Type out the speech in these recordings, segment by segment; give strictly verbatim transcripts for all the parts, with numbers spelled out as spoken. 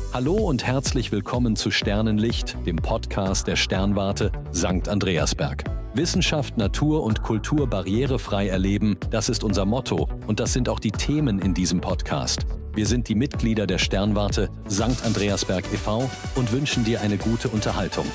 Hallo und herzlich willkommen zu Sternenlicht, dem Podcast der Sternwarte Sankt Andreasberg. Wissenschaft, Natur und Kultur barrierefrei erleben, das ist unser Motto und das sind auch die Themen in diesem Podcast. Wir sind die Mitglieder der Sternwarte Sankt Andreasberg e V und wünschen dir eine gute Unterhaltung.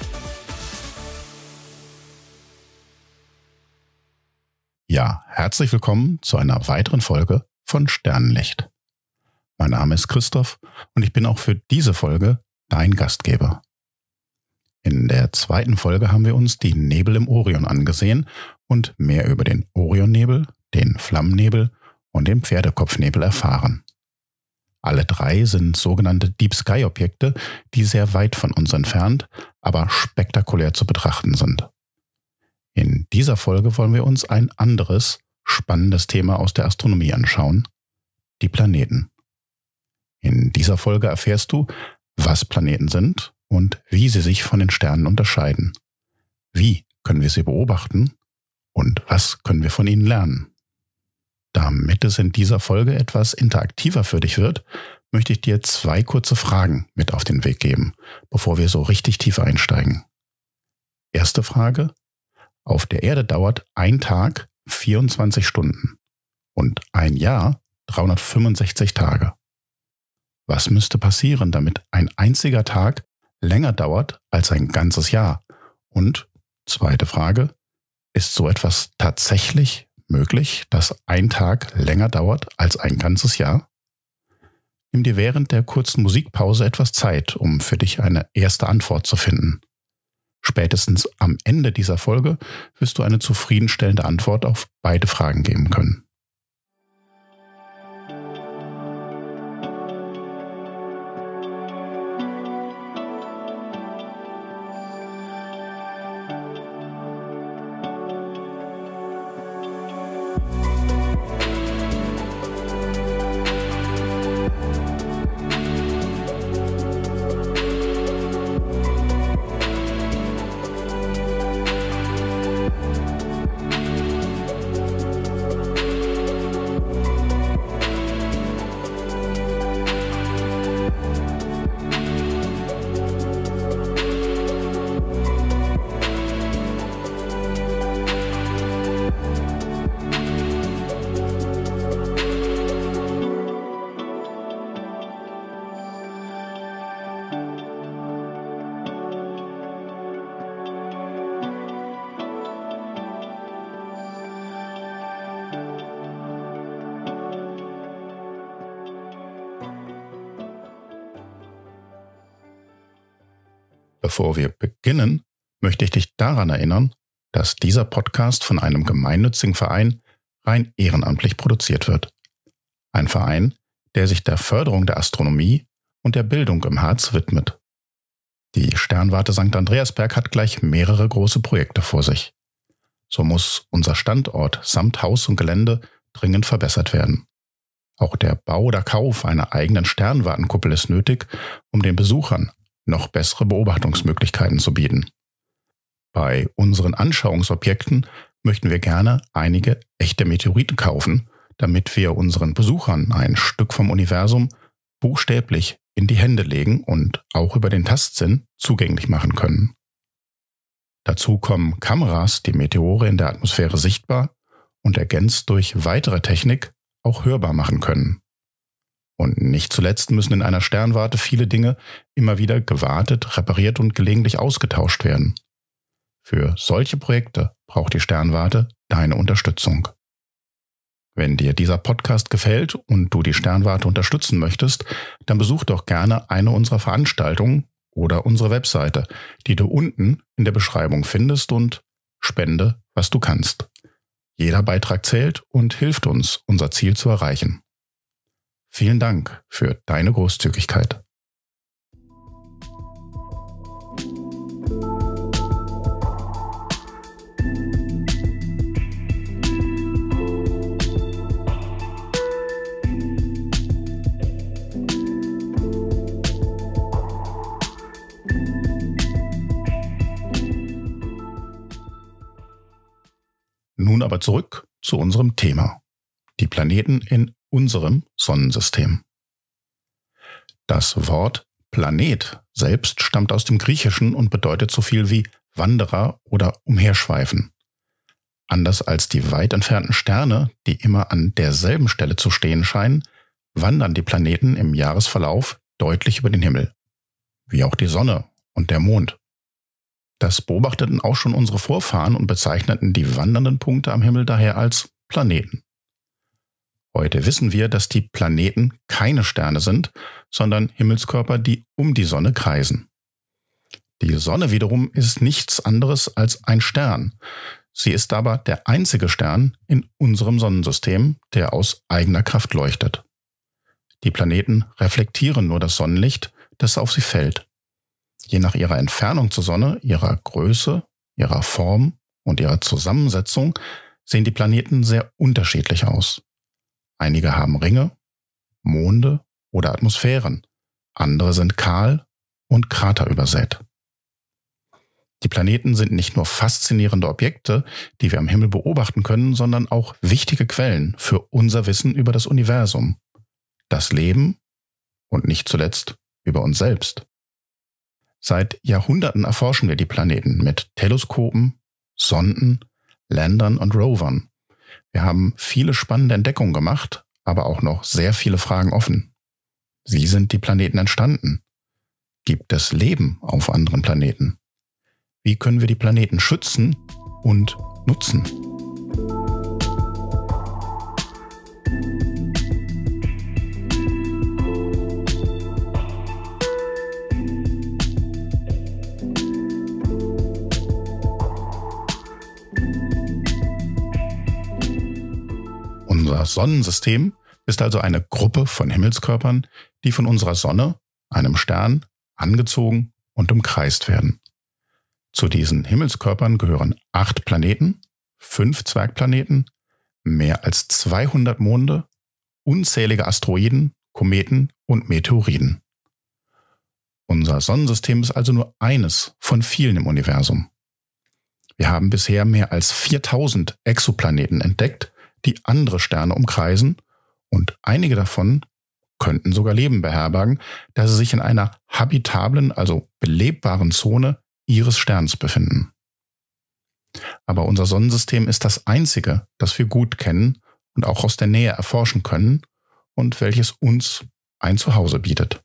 Ja, herzlich willkommen zu einer weiteren Folge von Sternenlicht. Mein Name ist Christoph und ich bin auch für diese Folge dein Gastgeber. In der zweiten Folge haben wir uns die Nebel im Orion angesehen und mehr über den Orionnebel, den Flammennebel und den Pferdekopfnebel erfahren. Alle drei sind sogenannte Deep Sky Objekte, die sehr weit von uns entfernt, aber spektakulär zu betrachten sind. In dieser Folge wollen wir uns ein anderes, spannendes Thema aus der Astronomie anschauen: die Planeten. In dieser Folge erfährst du, was Planeten sind und wie sie sich von den Sternen unterscheiden. Wie können wir sie beobachten und was können wir von ihnen lernen? Damit es in dieser Folge etwas interaktiver für dich wird, möchte ich dir zwei kurze Fragen mit auf den Weg geben, bevor wir so richtig tief einsteigen. Erste Frage: Auf der Erde dauert ein Tag vierundzwanzig Stunden und ein Jahr dreihundertfünfundsechzig Tage. Was müsste passieren, damit ein einziger Tag länger dauert als ein ganzes Jahr? Und zweite Frage: Ist so etwas tatsächlich möglich, dass ein Tag länger dauert als ein ganzes Jahr? Nimm dir während der kurzen Musikpause etwas Zeit, um für dich eine erste Antwort zu finden. Spätestens am Ende dieser Folge wirst du eine zufriedenstellende Antwort auf beide Fragen geben können. Bevor wir beginnen, möchte ich dich daran erinnern, dass dieser Podcast von einem gemeinnützigen Verein rein ehrenamtlich produziert wird. Ein Verein, der sich der Förderung der Astronomie und der Bildung im Harz widmet. Die Sternwarte Sankt Andreasberg hat gleich mehrere große Projekte vor sich. So muss unser Standort samt Haus und Gelände dringend verbessert werden. Auch der Bau oder Kauf einer eigenen Sternwartenkuppel ist nötig, um den Besuchern noch bessere Beobachtungsmöglichkeiten zu bieten. Bei unseren Anschauungsobjekten möchten wir gerne einige echte Meteoriten kaufen, damit wir unseren Besuchern ein Stück vom Universum buchstäblich in die Hände legen und auch über den Tastsinn zugänglich machen können. Dazu kommen Kameras, die Meteore in der Atmosphäre sichtbar und ergänzt durch weitere Technik auch hörbar machen können. Und nicht zuletzt müssen in einer Sternwarte viele Dinge immer wieder gewartet, repariert und gelegentlich ausgetauscht werden. Für solche Projekte braucht die Sternwarte deine Unterstützung. Wenn dir dieser Podcast gefällt und du die Sternwarte unterstützen möchtest, dann besuch doch gerne eine unserer Veranstaltungen oder unsere Webseite, die du unten in der Beschreibung findest, und spende, was du kannst. Jeder Beitrag zählt und hilft uns, unser Ziel zu erreichen. Vielen Dank für deine Großzügigkeit. Nun aber zurück zu unserem Thema: die Planeten in unserem Sonnensystem. Das Wort Planet selbst stammt aus dem Griechischen und bedeutet so viel wie Wanderer oder Umherschweifen. Anders als die weit entfernten Sterne, die immer an derselben Stelle zu stehen scheinen, wandern die Planeten im Jahresverlauf deutlich über den Himmel. Wie auch die Sonne und der Mond. Das beobachteten auch schon unsere Vorfahren und bezeichneten die wandernden Punkte am Himmel daher als Planeten. Heute wissen wir, dass die Planeten keine Sterne sind, sondern Himmelskörper, die um die Sonne kreisen. Die Sonne wiederum ist nichts anderes als ein Stern. Sie ist aber der einzige Stern in unserem Sonnensystem, der aus eigener Kraft leuchtet. Die Planeten reflektieren nur das Sonnenlicht, das auf sie fällt. Je nach ihrer Entfernung zur Sonne, ihrer Größe, ihrer Form und ihrer Zusammensetzung sehen die Planeten sehr unterschiedlich aus. Einige haben Ringe, Monde oder Atmosphären, andere sind kahl und kraterübersät. Die Planeten sind nicht nur faszinierende Objekte, die wir am Himmel beobachten können, sondern auch wichtige Quellen für unser Wissen über das Universum, das Leben und nicht zuletzt über uns selbst. Seit Jahrhunderten erforschen wir die Planeten mit Teleskopen, Sonden, Landern und Rovern. Wir haben viele spannende Entdeckungen gemacht, aber auch noch sehr viele Fragen offen. Wie sind die Planeten entstanden? Gibt es Leben auf anderen Planeten? Wie können wir die Planeten schützen und nutzen? Unser Sonnensystem ist also eine Gruppe von Himmelskörpern, die von unserer Sonne, einem Stern, angezogen und umkreist werden. Zu diesen Himmelskörpern gehören acht Planeten, fünf Zwergplaneten, mehr als zweihundert Monde, unzählige Asteroiden, Kometen und Meteoriden. Unser Sonnensystem ist also nur eines von vielen im Universum. Wir haben bisher mehr als viertausend Exoplaneten entdeckt, die andere Sterne umkreisen, und einige davon könnten sogar Leben beherbergen, da sie sich in einer habitablen, also belebbaren Zone ihres Sterns befinden. Aber unser Sonnensystem ist das einzige, das wir gut kennen und auch aus der Nähe erforschen können und welches uns ein Zuhause bietet.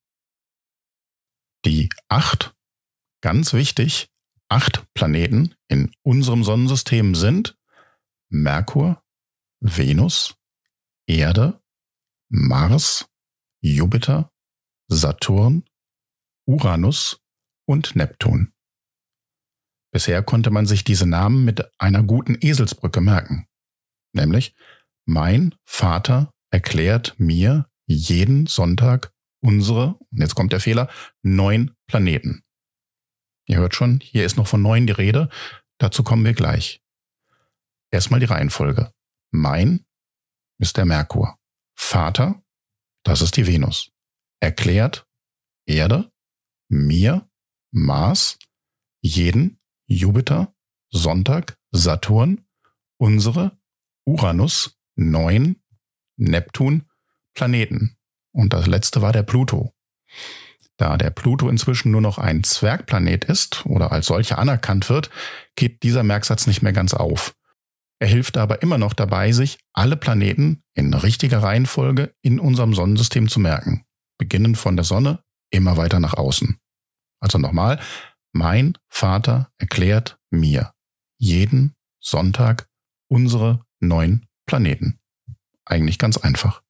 Die acht, ganz wichtig, acht Planeten in unserem Sonnensystem sind Merkur, Venus, Erde, Mars, Jupiter, Saturn, Uranus und Neptun. Bisher konnte man sich diese Namen mit einer guten Eselsbrücke merken. Nämlich, mein Vater erklärt mir jeden Sonntag unsere, und jetzt kommt der Fehler, neun Planeten. Ihr hört schon, hier ist noch von neun die Rede, dazu kommen wir gleich. Erstmal die Reihenfolge. Mein ist der Merkur. Vater, das ist die Venus. Erklärt Erde, mir, Mars, jeden, Jupiter, Sonntag, Saturn, unsere, Uranus, neun, Neptun, Planeten. Und das letzte war der Pluto. Da der Pluto inzwischen nur noch ein Zwergplanet ist oder als solcher anerkannt wird, geht dieser Merksatz nicht mehr ganz auf. Er hilft aber immer noch dabei, sich alle Planeten in richtiger Reihenfolge in unserem Sonnensystem zu merken. Beginnend von der Sonne, immer weiter nach außen. Also nochmal, mein Vater erklärt mir jeden Sonntag unsere neun Planeten. Eigentlich ganz einfach.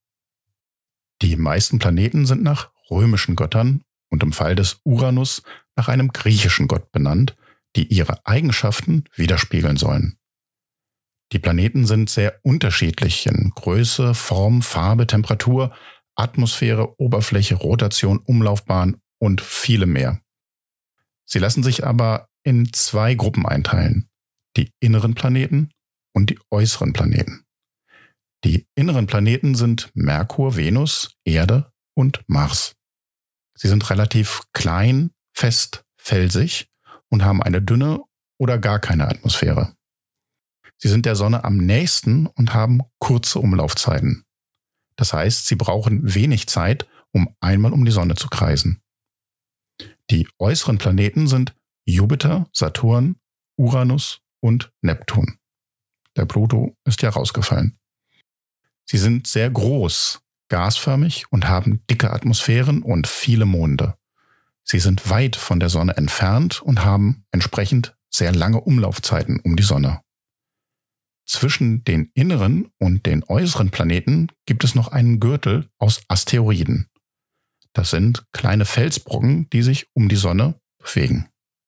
Die meisten Planeten sind nach römischen Göttern und im Fall des Uranus nach einem griechischen Gott benannt, die ihre Eigenschaften widerspiegeln sollen. Die Planeten sind sehr unterschiedlich in Größe, Form, Farbe, Temperatur, Atmosphäre, Oberfläche, Rotation, Umlaufbahn und viele mehr. Sie lassen sich aber in zwei Gruppen einteilen: die inneren Planeten und die äußeren Planeten. Die inneren Planeten sind Merkur, Venus, Erde und Mars. Sie sind relativ klein, fest, felsig und haben eine dünne oder gar keine Atmosphäre. Sie sind der Sonne am nächsten und haben kurze Umlaufzeiten. Das heißt, sie brauchen wenig Zeit, um einmal um die Sonne zu kreisen. Die äußeren Planeten sind Jupiter, Saturn, Uranus und Neptun. Der Pluto ist ja rausgefallen. Sie sind sehr groß, gasförmig und haben dicke Atmosphären und viele Monde. Sie sind weit von der Sonne entfernt und haben entsprechend sehr lange Umlaufzeiten um die Sonne. Zwischen den inneren und den äußeren Planeten gibt es noch einen Gürtel aus Asteroiden. Das sind kleine Felsbrocken, die sich um die Sonne bewegen.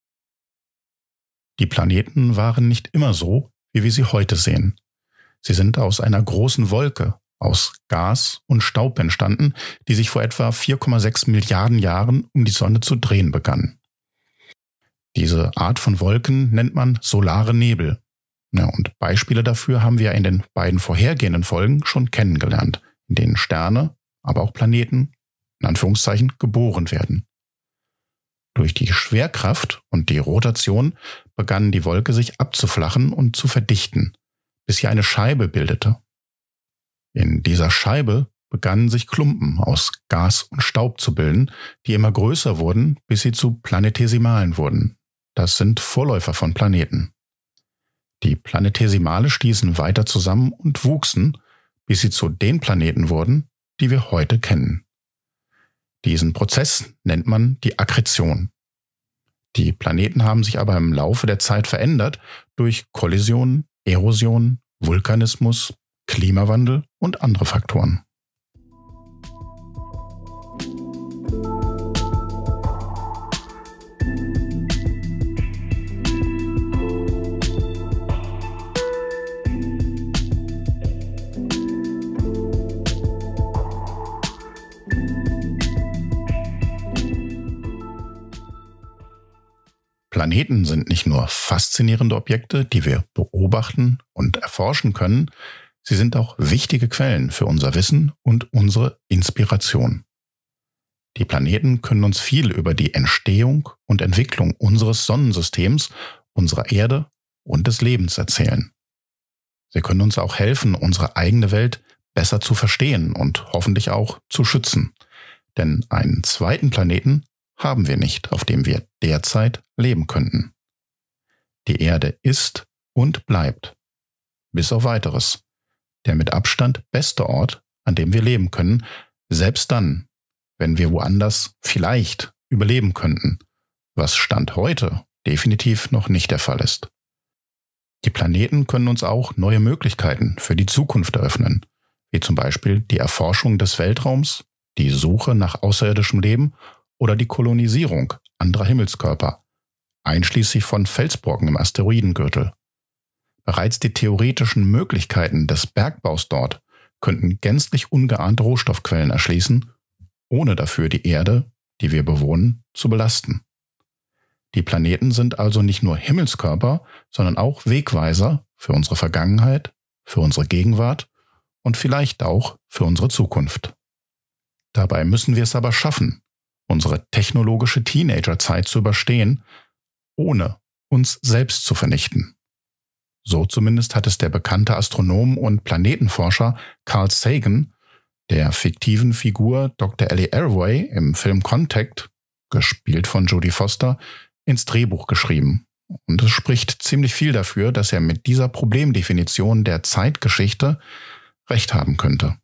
Die Planeten waren nicht immer so, wie wir sie heute sehen. Sie sind aus einer großen Wolke, aus Gas und Staub entstanden, die sich vor etwa vier Komma sechs Milliarden Jahren um die Sonne zu drehen begann. Diese Art von Wolken nennt man solare Nebel. Ja, und Beispiele dafür haben wir in den beiden vorhergehenden Folgen schon kennengelernt, in denen Sterne, aber auch Planeten, in Anführungszeichen, geboren werden. Durch die Schwerkraft und die Rotation begann die Wolke sich abzuflachen und zu verdichten, bis sie eine Scheibe bildete. In dieser Scheibe begannen sich Klumpen aus Gas und Staub zu bilden, die immer größer wurden, bis sie zu Planetesimalen wurden. Das sind Vorläufer von Planeten. Die Planetesimale stießen weiter zusammen und wuchsen, bis sie zu den Planeten wurden, die wir heute kennen. Diesen Prozess nennt man die Akkretion. Die Planeten haben sich aber im Laufe der Zeit verändert durch Kollisionen, Erosion, Vulkanismus, Klimawandel und andere Faktoren. Planeten sind nicht nur faszinierende Objekte, die wir beobachten und erforschen können, sie sind auch wichtige Quellen für unser Wissen und unsere Inspiration. Die Planeten können uns viel über die Entstehung und Entwicklung unseres Sonnensystems, unserer Erde und des Lebens erzählen. Sie können uns auch helfen, unsere eigene Welt besser zu verstehen und hoffentlich auch zu schützen. Denn einen zweiten Planeten haben wir nicht, auf dem wir derzeit leben könnten. Die Erde ist und bleibt, bis auf Weiteres, der mit Abstand beste Ort, an dem wir leben können, selbst dann, wenn wir woanders vielleicht überleben könnten, was Stand heute definitiv noch nicht der Fall ist. Die Planeten können uns auch neue Möglichkeiten für die Zukunft eröffnen, wie zum Beispiel die Erforschung des Weltraums, die Suche nach außerirdischem Leben oder die Kolonisierung anderer Himmelskörper, einschließlich von Felsbrocken im Asteroidengürtel. Bereits die theoretischen Möglichkeiten des Bergbaus dort könnten gänzlich ungeahnte Rohstoffquellen erschließen, ohne dafür die Erde, die wir bewohnen, zu belasten. Die Planeten sind also nicht nur Himmelskörper, sondern auch Wegweiser für unsere Vergangenheit, für unsere Gegenwart und vielleicht auch für unsere Zukunft. Dabei müssen wir es aber schaffen, unsere technologische Teenagerzeit zu überstehen, ohne uns selbst zu vernichten. So zumindest hat es der bekannte Astronom und Planetenforscher Carl Sagan, der fiktiven Figur Doktor Ellie Arroway im Film Contact, gespielt von Jodie Foster, ins Drehbuch geschrieben. Und es spricht ziemlich viel dafür, dass er mit dieser Problemdefinition der Zeitgeschichte recht haben könnte.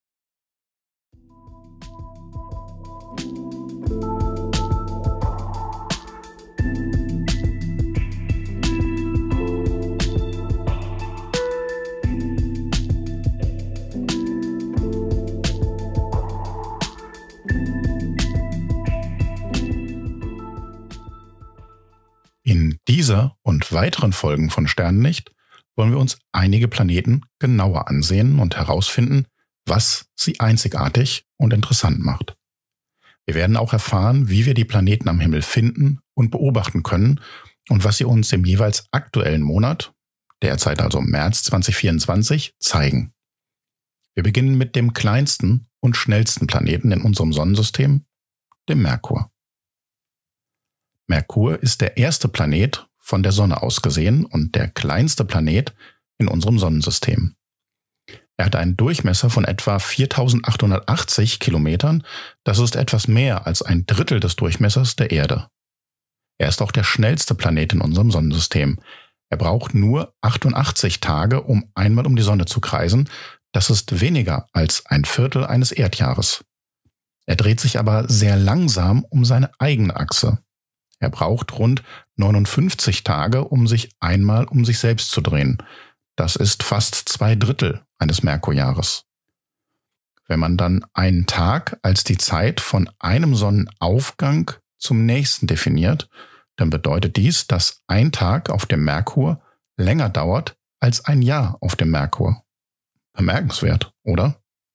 In dieser und weiteren Folgen von Sternenlicht wollen wir uns einige Planeten genauer ansehen und herausfinden, was sie einzigartig und interessant macht. Wir werden auch erfahren, wie wir die Planeten am Himmel finden und beobachten können und was sie uns im jeweils aktuellen Monat, derzeit also März zwanzig vierundzwanzig, zeigen. Wir beginnen mit dem kleinsten und schnellsten Planeten in unserem Sonnensystem, dem Merkur. Merkur ist der erste Planet von der Sonne aus gesehen und der kleinste Planet in unserem Sonnensystem. Er hat einen Durchmesser von etwa viertausendachthundertachtzig Kilometern. Das ist etwas mehr als ein Drittel des Durchmessers der Erde. Er ist auch der schnellste Planet in unserem Sonnensystem. Er braucht nur achtundachtzig Tage, um einmal um die Sonne zu kreisen. Das ist weniger als ein Viertel eines Erdjahres. Er dreht sich aber sehr langsam um seine eigene Achse. Er braucht rund neunundfünfzig Tage, um sich einmal um sich selbst zu drehen. Das ist fast zwei Drittel eines Merkurjahres. Wenn man dann einen Tag als die Zeit von einem Sonnenaufgang zum nächsten definiert, dann bedeutet dies, dass ein Tag auf dem Merkur länger dauert als ein Jahr auf dem Merkur. Bemerkenswert, oder?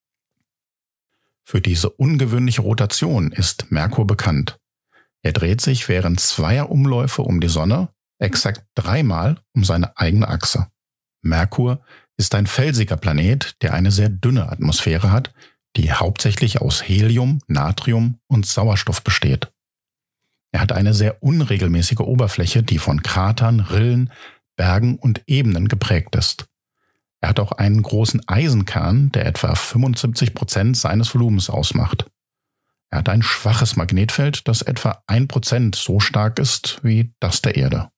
Für diese ungewöhnliche Rotation ist Merkur bekannt. Er dreht sich während zweier Umläufe um die Sonne exakt dreimal um seine eigene Achse. Merkur ist ein felsiger Planet, der eine sehr dünne Atmosphäre hat, die hauptsächlich aus Helium, Natrium und Sauerstoff besteht. Er hat eine sehr unregelmäßige Oberfläche, die von Kratern, Rillen, Bergen und Ebenen geprägt ist. Er hat auch einen großen Eisenkern, der etwa fünfundsiebzig Prozent seines Volumens ausmacht. Er hat ein schwaches Magnetfeld, das etwa ein Prozent so stark ist wie das der Erde.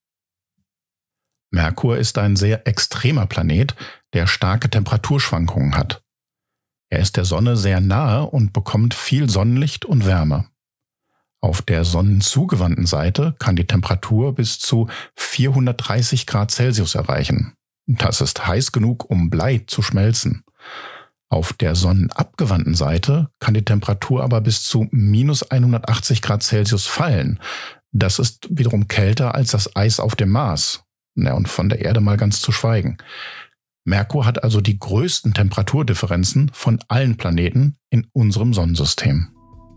Merkur ist ein sehr extremer Planet, der starke Temperaturschwankungen hat. Er ist der Sonne sehr nahe und bekommt viel Sonnenlicht und Wärme. Auf der sonnenzugewandten Seite kann die Temperatur bis zu vierhundertdreißig Grad Celsius erreichen. Das ist heiß genug, um Blei zu schmelzen. Auf der sonnenabgewandten Seite kann die Temperatur aber bis zu minus hundertachtzig Grad Celsius fallen. Das ist wiederum kälter als das Eis auf dem Mars. Ja, und von der Erde mal ganz zu schweigen. Merkur hat also die größten Temperaturdifferenzen von allen Planeten in unserem Sonnensystem.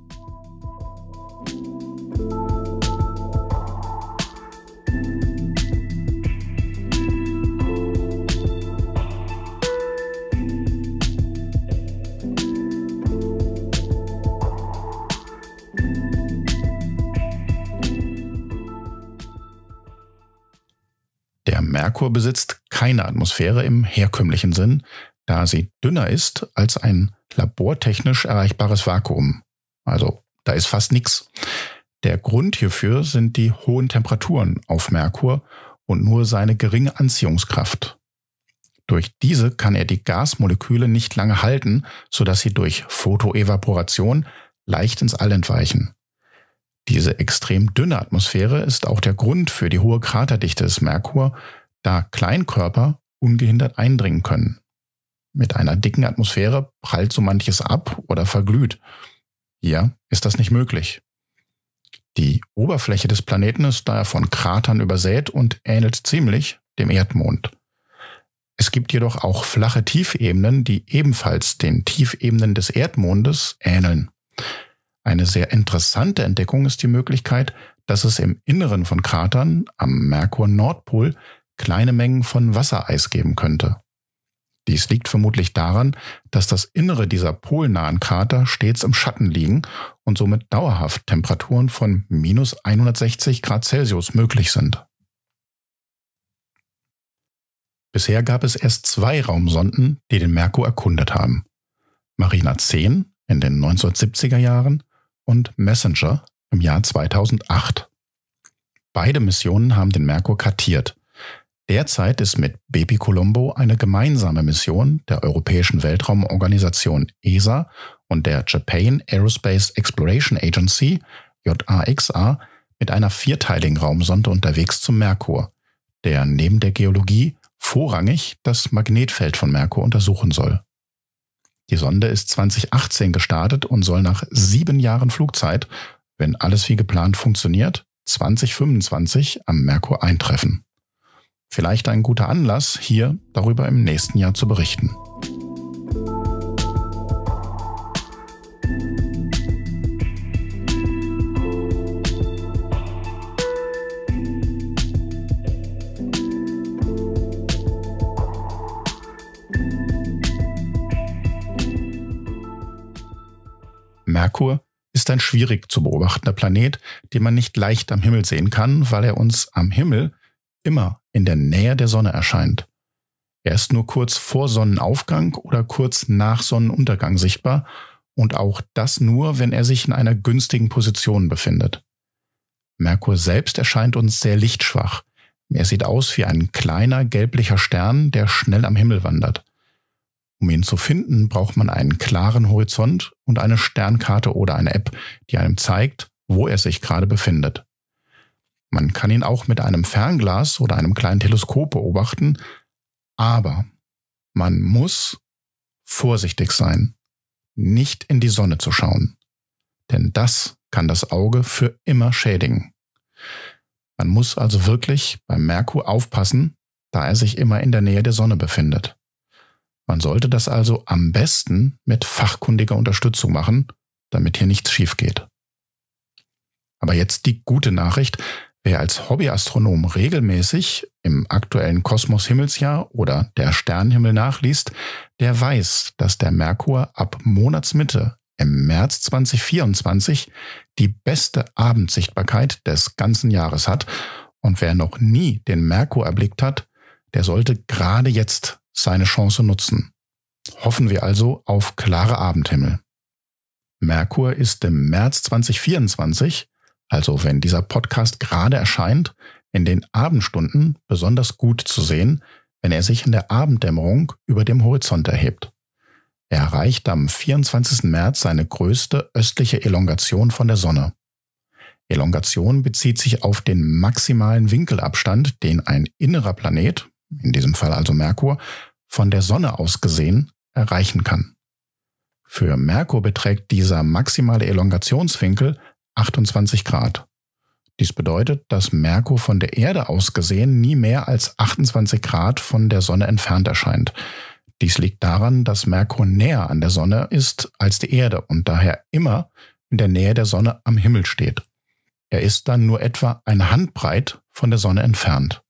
Der Merkur besitzt keine Atmosphäre im herkömmlichen Sinn, da sie dünner ist als ein labortechnisch erreichbares Vakuum. Also da ist fast nichts. Der Grund hierfür sind die hohen Temperaturen auf Merkur und nur seine geringe Anziehungskraft. Durch diese kann er die Gasmoleküle nicht lange halten, sodass sie durch Photoevaporation leicht ins All entweichen. Diese extrem dünne Atmosphäre ist auch der Grund für die hohe Kraterdichte des Merkur, da Kleinkörper ungehindert eindringen können. Mit einer dicken Atmosphäre prallt so manches ab oder verglüht. Hier ist das nicht möglich. Die Oberfläche des Planeten ist daher von Kratern übersät und ähnelt ziemlich dem Erdmond. Es gibt jedoch auch flache Tiefebenen, die ebenfalls den Tiefebenen des Erdmondes ähneln. Eine sehr interessante Entdeckung ist die Möglichkeit, dass es im Inneren von Kratern am Merkur-Nordpol kleine Mengen von Wassereis geben könnte. Dies liegt vermutlich daran, dass das Innere dieser polnahen Krater stets im Schatten liegen und somit dauerhaft Temperaturen von minus hundertsechzig Grad Celsius möglich sind. Bisher gab es erst zwei Raumsonden, die den Merkur erkundet haben. Mariner zehn in den neunzehnhundertsiebziger Jahren und Messenger im Jahr zweitausendacht. Beide Missionen haben den Merkur kartiert. Derzeit ist mit Bepi-Colombo eine gemeinsame Mission der Europäischen Weltraumorganisation E S A und der Japan Aerospace Exploration Agency J A X A mit einer vierteiligen Raumsonde unterwegs zum Merkur, der neben der Geologie vorrangig das Magnetfeld von Merkur untersuchen soll. Die Sonde ist zweitausendachtzehn gestartet und soll nach sieben Jahren Flugzeit, wenn alles wie geplant funktioniert, zweitausendfünfundzwanzig am Merkur eintreffen. Vielleicht ein guter Anlass, hier darüber im nächsten Jahr zu berichten. Merkur ist ein schwierig zu beobachtender Planet, den man nicht leicht am Himmel sehen kann, weil er uns am Himmel immer in der Nähe der Sonne erscheint. Er ist nur kurz vor Sonnenaufgang oder kurz nach Sonnenuntergang sichtbar und auch das nur, wenn er sich in einer günstigen Position befindet. Merkur selbst erscheint uns sehr lichtschwach. Er sieht aus wie ein kleiner gelblicher Stern, der schnell am Himmel wandert. Um ihn zu finden, braucht man einen klaren Horizont und eine Sternkarte oder eine App, die einem zeigt, wo er sich gerade befindet. Man kann ihn auch mit einem Fernglas oder einem kleinen Teleskop beobachten, aber man muss vorsichtig sein, nicht in die Sonne zu schauen, denn das kann das Auge für immer schädigen. Man muss also wirklich beim Merkur aufpassen, da er sich immer in der Nähe der Sonne befindet. Man sollte das also am besten mit fachkundiger Unterstützung machen, damit hier nichts schief geht. Aber jetzt die gute Nachricht: Wer als Hobbyastronom regelmäßig im aktuellen Kosmos-Himmelsjahr oder der Sternenhimmel nachliest, der weiß, dass der Merkur ab Monatsmitte im März zwanzig vierundzwanzig die beste Abendsichtbarkeit des ganzen Jahres hat. Und wer noch nie den Merkur erblickt hat, der sollte gerade jetzt seine Chance nutzen. Hoffen wir also auf klare Abendhimmel. Merkur ist im März zwanzig vierundzwanzig, also wenn dieser Podcast gerade erscheint, in den Abendstunden besonders gut zu sehen, wenn er sich in der Abenddämmerung über dem Horizont erhebt. Er erreicht am vierundzwanzigsten März seine größte östliche Elongation von der Sonne. Elongation bezieht sich auf den maximalen Winkelabstand, den ein innerer Planet, in diesem Fall also Merkur, von der Sonne aus gesehen erreichen kann. Für Merkur beträgt dieser maximale Elongationswinkel achtundzwanzig Grad. Dies bedeutet, dass Merkur von der Erde aus gesehen nie mehr als achtundzwanzig Grad von der Sonne entfernt erscheint. Dies liegt daran, dass Merkur näher an der Sonne ist als die Erde und daher immer in der Nähe der Sonne am Himmel steht. Er ist dann nur etwa eine Handbreit von der Sonne entfernt.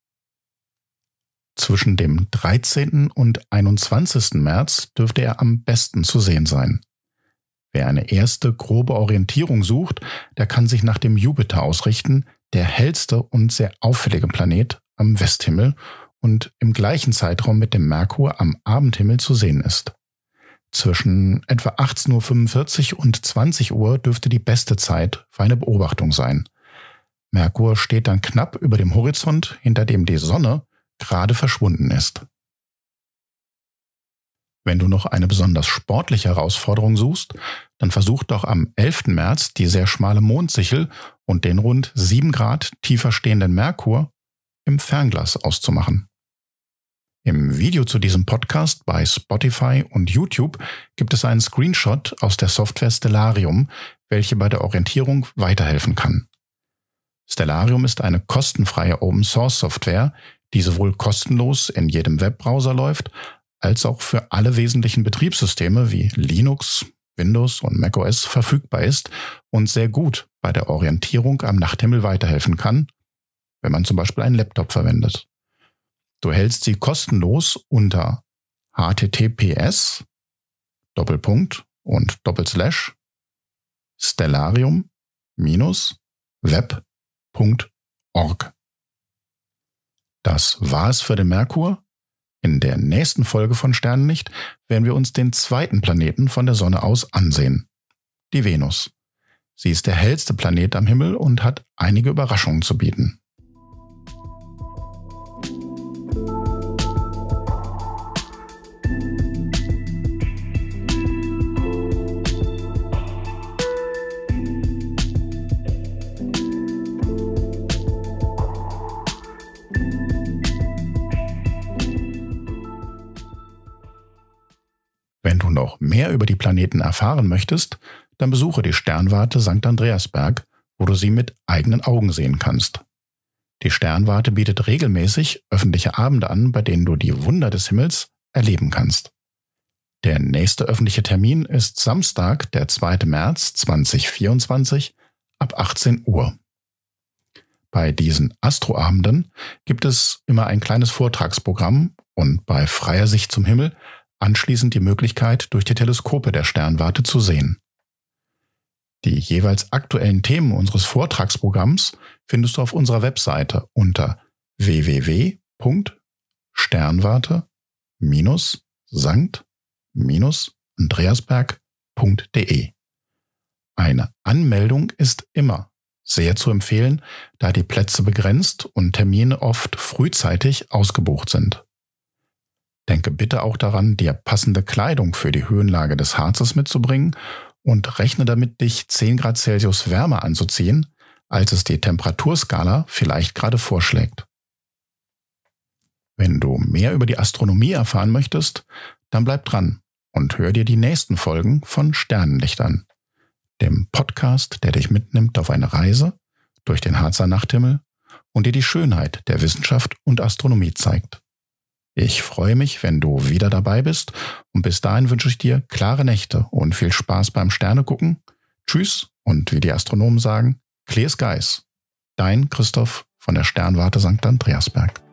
Zwischen dem dreizehnten und einundzwanzigsten März dürfte er am besten zu sehen sein. Wer eine erste grobe Orientierung sucht, der kann sich nach dem Jupiter ausrichten, der hellste und sehr auffällige Planet am Westhimmel und im gleichen Zeitraum mit dem Merkur am Abendhimmel zu sehen ist. Zwischen etwa achtzehn Uhr fünfundvierzig und zwanzig Uhr dürfte die beste Zeit für eine Beobachtung sein. Merkur steht dann knapp über dem Horizont, hinter dem die Sonne gerade verschwunden ist. Wenn du noch eine besonders sportliche Herausforderung suchst, dann versuch doch am elften März die sehr schmale Mondsichel und den rund sieben Grad tiefer stehenden Merkur im Fernglas auszumachen. Im Video zu diesem Podcast bei Spotify und YouTube gibt es einen Screenshot aus der Software Stellarium, welche bei der Orientierung weiterhelfen kann. Stellarium ist eine kostenfreie Open-Source-Software, die sowohl kostenlos in jedem Webbrowser läuft, als auch für alle wesentlichen Betriebssysteme wie Linux, Windows und macOS verfügbar ist und sehr gut bei der Orientierung am Nachthimmel weiterhelfen kann, wenn man zum Beispiel einen Laptop verwendet. Du hältst sie kostenlos unter https Doppelpunkt und Doppelslash stellarium web punkt org. Das war es für den Merkur. In der nächsten Folge von Sternenlicht werden wir uns den zweiten Planeten von der Sonne aus ansehen, die Venus. Sie ist der hellste Planet am Himmel und hat einige Überraschungen zu bieten. Wenn du noch mehr über die Planeten erfahren möchtest, dann besuche die Sternwarte Sankt Andreasberg, wo du sie mit eigenen Augen sehen kannst. Die Sternwarte bietet regelmäßig öffentliche Abende an, bei denen du die Wunder des Himmels erleben kannst. Der nächste öffentliche Termin ist Samstag, der zweite März zweitausendvierundzwanzig ab achtzehn Uhr. Bei diesen Astroabenden gibt es immer ein kleines Vortragsprogramm und bei freier Sicht zum Himmel anschließend die Möglichkeit, durch die Teleskope der Sternwarte zu sehen. Die jeweils aktuellen Themen unseres Vortragsprogramms findest du auf unserer Webseite unter w w w punkt sternwarte sankt andreasberg punkt de. Eine Anmeldung ist immer sehr zu empfehlen, da die Plätze begrenzt und Termine oft frühzeitig ausgebucht sind. Denke bitte auch daran, dir passende Kleidung für die Höhenlage des Harzes mitzubringen und rechne damit, dich zehn Grad Celsius wärmer anzuziehen, als es die Temperaturskala vielleicht gerade vorschlägt. Wenn du mehr über die Astronomie erfahren möchtest, dann bleib dran und hör dir die nächsten Folgen von Sternenlicht an, dem Podcast, der dich mitnimmt auf eine Reise durch den Harzer Nachthimmel und dir die Schönheit der Wissenschaft und Astronomie zeigt. Ich freue mich, wenn du wieder dabei bist und bis dahin wünsche ich dir klare Nächte und viel Spaß beim Sternegucken. Tschüss und wie die Astronomen sagen, clear skies. Dein Christoph von der Sternwarte Sankt Andreasberg.